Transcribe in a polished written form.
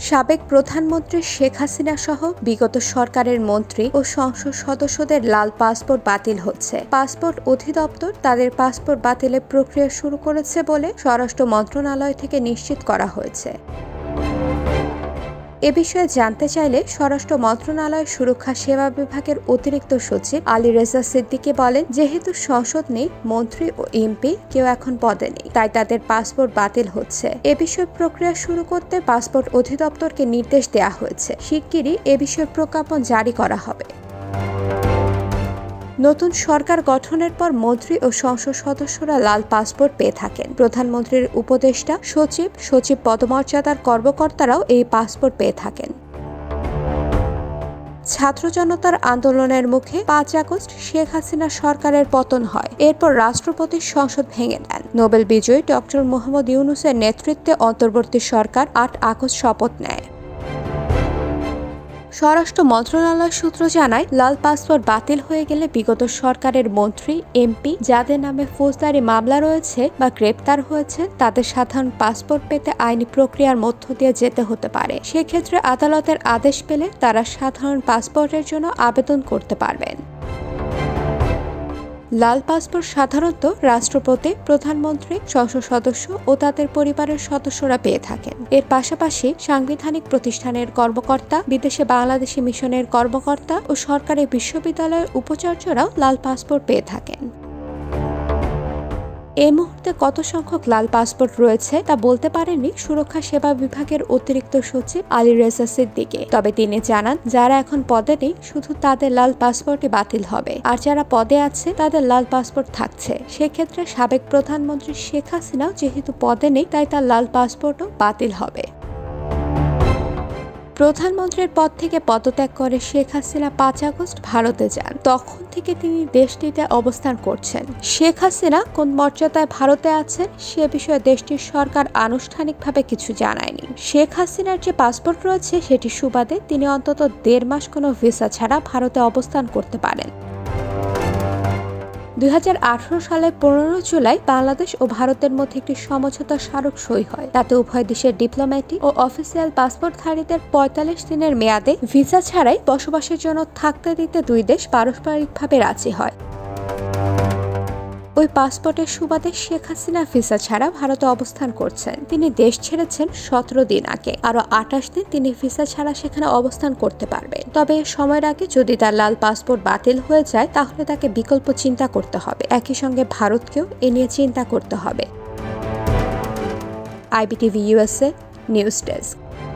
সাবেক প্রধানমন্ত্রী শেখ হাসিনা সহ বিগত সরকারের মন্ত্রী ও সংসদ সদস্যদের লাল পাসপোর্ট বাতিল হচ্ছে। পাসপোর্ট অধিদপ্তর তাদের পাসপোর্ট বাতিলের প্রক্রিয়া শুরু করেছে বলে স্বরাষ্ট্র মন্ত্রণালয় থেকে নিশ্চিত করা হয়েছে। এ বিষয়ে জানতে চাইলে স্বরাষ্ট্র মন্ত্রণালয়ের সুরক্ষা সেবা বিভাগের অতিরিক্ত সচিব আলী রেজা সিদ্দিকী বলেন, যেহেতু সংসদ নেই, মন্ত্রী ও এমপি কেউ এখন পদে নেই, তাই তাদের পাসপোর্ট বাতিল হচ্ছে। এ বিষয়ে প্রক্রিয়া শুরু করতে পাসপোর্ট অধিদপ্তরকে নির্দেশ দেওয়া হয়েছে। শিগগিরই এ বিষয়ে প্রজ্ঞাপন জারি করা হবে। নতুন সরকার গঠনের পর মন্ত্রী ও সংসদ সদস্যরা লাল পাসপোর্ট পেয়ে থাকেন। প্রধানমন্ত্রীর উপদেষ্টা, সচিব পদমর্যাদার কর্মকর্তারাও এই পাসপোর্ট পেয়ে থাকেন। ছাত্র জনতার আন্দোলনের মুখে ৫ আগস্ট শেখ হাসিনা সরকারের পতন হয়। এরপর রাষ্ট্রপতি সংসদ ভেঙে নেন। নোবেল বিজয়ী ডক্টর মোহাম্মদ ইউনূসের নেতৃত্বে অন্তর্বর্তী সরকার ৮ আগস্ট শপথ নেয়। স্বরাষ্ট্র মন্ত্রণালয় সূত্র জানায়, লাল পাসপোর্ট বাতিল হয়ে গেলে বিগত সরকারের মন্ত্রী, এমপি যাদের নামে ফৌজদারি মামলা রয়েছে বা গ্রেপ্তার হয়েছে তাদের সাধারণ পাসপোর্ট পেতে আইনি প্রক্রিয়ার মধ্য দিয়ে যেতে হতে পারে। সেক্ষেত্রে আদালতের আদেশ পেলে তারা সাধারণ পাসপোর্টের জন্য আবেদন করতে পারবেন। লাল পাসপোর্ট সাধারণত রাষ্ট্রপতি, প্রধানমন্ত্রী, সংসদ সদস্য ও তাদের পরিবারের সদস্যরা পেয়ে থাকেন। এর পাশাপাশি সাংবিধানিক প্রতিষ্ঠানের কর্মকর্তা, বিদেশে বাংলাদেশি মিশনের কর্মকর্তা ও সরকারি বিশ্ববিদ্যালয়ের উপাচার্যরাও লাল পাসপোর্ট পেয়ে থাকেন। এই মুহূর্তে কত সংখ্যক লাল পাসপোর্ট রয়েছে তা বলতে পারেননি সুরক্ষা সেবা বিভাগের অতিরিক্ত সচিব আলী রেজা সিদ্দিকী। তবে তিনি জানান, যারা এখন পদে নেই শুধু তাদের লাল পাসপোর্টই বাতিল হবে, আর যারা পদে আছে তাদের লাল পাসপোর্ট থাকছে। সেক্ষেত্রে সাবেক প্রধানমন্ত্রী শেখ হাসিনাও যেহেতু পদে নেই, তাই তার লাল পাসপোর্টও বাতিল হবে। প্রধানমন্ত্রীর পদ থেকে পদত্যাগ করে শেখ হাসিনা ৫ আগস্ট ভারতে যান। তখন থেকে তিনি দেশটিতে অবস্থান করছেন। শেখ হাসিনা কোন মর্যাদায় ভারতে আছেন সে বিষয়ে দেশটির সরকার আনুষ্ঠানিকভাবে কিছু জানায়নি। শেখ হাসিনার যে পাসপোর্ট রয়েছে সেটি সুবাদে তিনি অন্তত ১.৫ মাস কোনো ভিসা ছাড়া ভারতে অবস্থান করতে পারেন। ২০১৮ সালের ১৫ জুলাই বাংলাদেশ ও ভারতের মধ্যে একটি সমঝোতা স্মারক সই হয়। তাতে উভয় দেশের ডিপ্লোম্যাটিক ও অফিসিয়াল পাসপোর্টধারীদের ৪৫ দিনের মেয়াদে ভিসা ছাড়াই বসবাসের জন্য থাকতে দিতে দুই দেশ পারস্পরিকভাবে রাজি হয়। ওই পাসপোর্টের সুবাদে শেখ হাসিনা ভিসা ছাড়া ভারতে অবস্থান করছেন। তিনি দেশ ছেড়েছেন ১৭ দিন আগে। আরো ২৮ দিন তিনি ভিসা ছাড়া সেখানে অবস্থান করতে পারবেন। তবে সময়ের আগে যদি তার লাল পাসপোর্ট বাতিল হয়ে যায় তাহলে তাকে বিকল্প চিন্তা করতে হবে। একই সঙ্গে ভারতকেও এ নিয়ে চিন্তা করতে হবে। IBTV USA news desk.